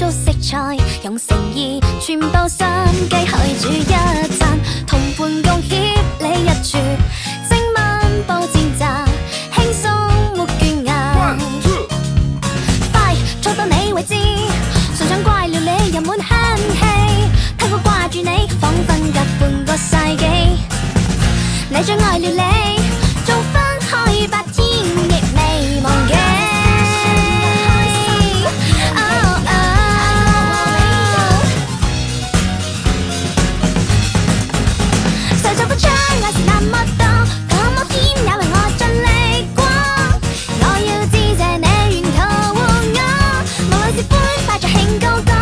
足色彩，用誠意全部心機去煮一餐，同伴共協你一處，精蚊布戰陣，輕鬆沒倦顏。快做到你為止，純想怪料理又滿慳氣，太過掛住你，彷彿隔半個世紀。你最愛料理，做分開白天亦未忘記。誰做不出愛是那麼多，這麼險也為我盡力過。我要致謝你沿途護我，無論是歡快着興高歌。